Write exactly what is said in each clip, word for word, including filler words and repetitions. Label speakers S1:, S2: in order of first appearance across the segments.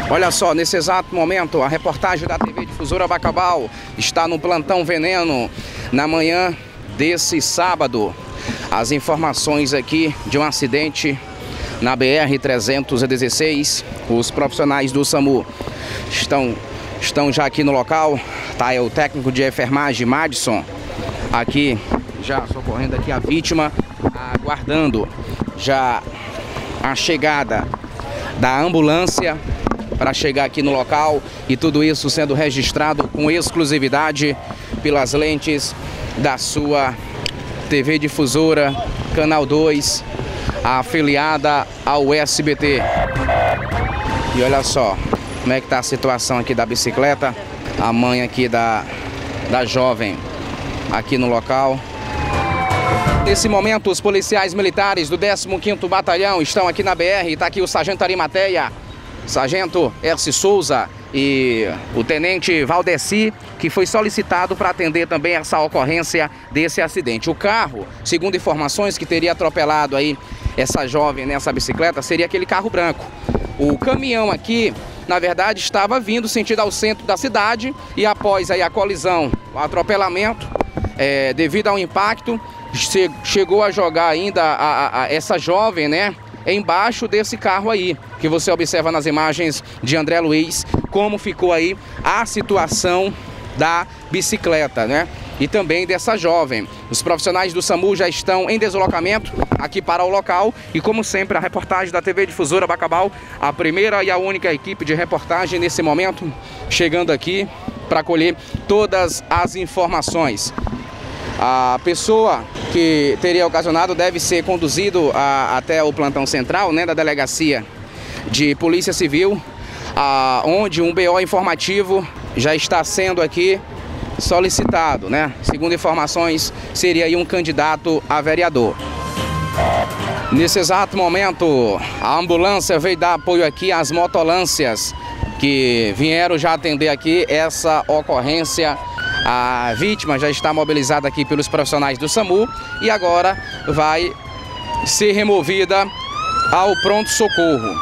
S1: Olha só, nesse exato momento, a reportagem da T V Difusora Bacabal está no plantão Veneno na manhã desse sábado. As informações aqui de um acidente na B R trezentos e dezesseis. Os profissionais do SAMU estão, estão já aqui no local. Tá, é o técnico de enfermagem, Madison, aqui já socorrendo aqui a vítima, aguardando já a chegada da ambulância para chegar aqui no local, e tudo isso sendo registrado com exclusividade pelas lentes da sua T V Difusora, Canal dois, afiliada ao S B T. E olha só como é que tá a situação aqui da bicicleta, a mãe aqui da, da jovem aqui no local. Nesse momento, os policiais militares do décimo quinto Batalhão estão aqui na B R. Está aqui o sargento Arimateia, sargento Erci Souza e o tenente Valdeci, que foi solicitado para atender também essa ocorrência desse acidente. O carro, segundo informações, que teria atropelado aí essa jovem nessa bicicleta, seria aquele carro branco. O caminhão aqui, na verdade, estava vindo sentido ao centro da cidade, e após aí a colisão, o atropelamento, é, devido ao impacto, chegou a jogar ainda a, a, a essa jovem, né, embaixo desse carro aí, que você observa nas imagens de André Luiz, como ficou aí a situação da bicicleta, né, e também dessa jovem. Os profissionais do SAMU já estão em deslocamento aqui para o local, e como sempre, a reportagem da T V Difusora Bacabal, a primeira e a única equipe de reportagem nesse momento, chegando aqui para colher todas as informações. A pessoa que teria ocasionado deve ser conduzido a, até o plantão central, né, da delegacia de Polícia Civil, a, onde um B O informativo já está sendo aqui solicitado, né? Segundo informações, seria aí um candidato a vereador. Nesse exato momento, a ambulância veio dar apoio aqui às motolâncias que vieram já atender aqui essa ocorrência. A vítima já está mobilizada aqui pelos profissionais do SAMU e agora vai ser removida ao pronto-socorro.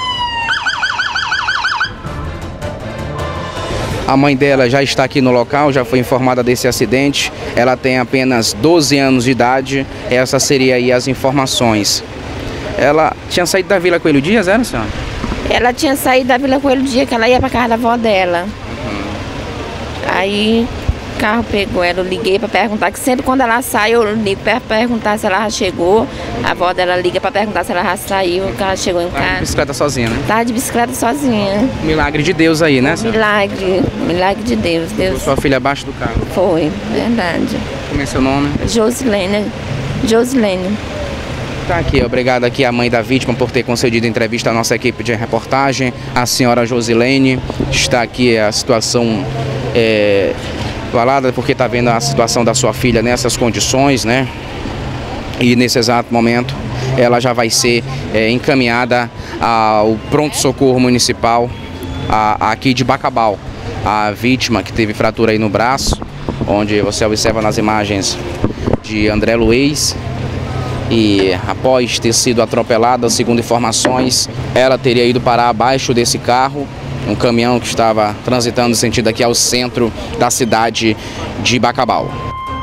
S1: A mãe dela já está aqui no local, já foi informada desse acidente. Ela tem apenas doze anos de idade. Essas seriam aí as informações. Ela tinha saído da Vila Coelho Dias, era, senhora?
S2: Ela tinha saído da Vila Coelho Dias, que ela ia para casa da avó dela. Uhum. Aí o carro pegou ela, eu liguei para perguntar, que sempre quando ela sai eu ligo para perguntar se ela já chegou. A avó dela liga para perguntar se ela já saiu, que ela chegou em casa.
S1: Tá de bicicleta sozinha, né?
S2: Tá de bicicleta sozinha.
S1: Milagre de Deus aí, né, senhora?
S2: Milagre, milagre de Deus. Deus.
S1: Sua filha abaixo do carro?
S2: Foi, verdade.
S1: Como é seu nome?
S2: Josilene. Josilene.
S1: Tá aqui, obrigado aqui a mãe da vítima por ter concedido entrevista à nossa equipe de reportagem. A senhora Josilene está aqui, a situação é, falada porque está vendo a situação da sua filha nessas condições, né? E nesse exato momento ela já vai ser é, encaminhada ao pronto-socorro municipal a, aqui de Bacabal. A vítima que teve fratura aí no braço, onde você observa nas imagens de André Luiz. E após ter sido atropelada, segundo informações, ela teria ido parar abaixo desse carro, um caminhão que estava transitando no sentido aqui ao centro da cidade de Bacabal.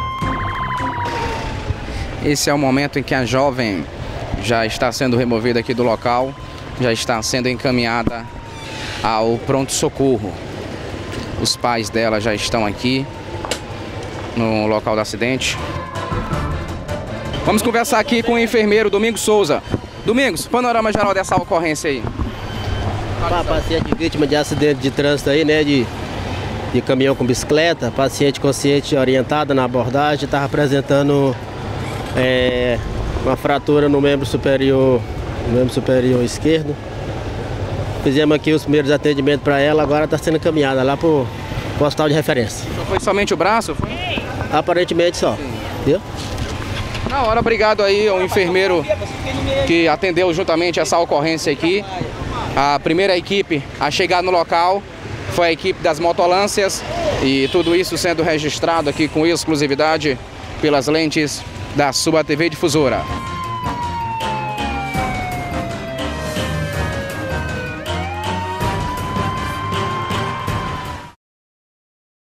S1: Esse é o momento em que a jovem já está sendo removida aqui do local, já está sendo encaminhada ao pronto-socorro. Os pais dela já estão aqui no local do acidente. Vamos conversar aqui com o enfermeiro Domingos Souza. Domingos, panorama geral dessa ocorrência aí.
S3: Para paciente vítima de acidente de trânsito aí, né, de, de caminhão com bicicleta, paciente consciente orientada na abordagem, estava apresentando é, uma fratura no membro superior, no membro superior esquerdo. Fizemos aqui os primeiros atendimentos para ela, agora está sendo encaminhada lá para o hospital de referência.
S1: Então foi somente o braço? Foi?
S3: Aparentemente só. Viu?
S1: Na hora, obrigado aí ao enfermeiro que atendeu juntamente essa ocorrência aqui. A primeira equipe a chegar no local foi a equipe das motolâncias, e tudo isso sendo registrado aqui com exclusividade pelas lentes da sua T V Difusora.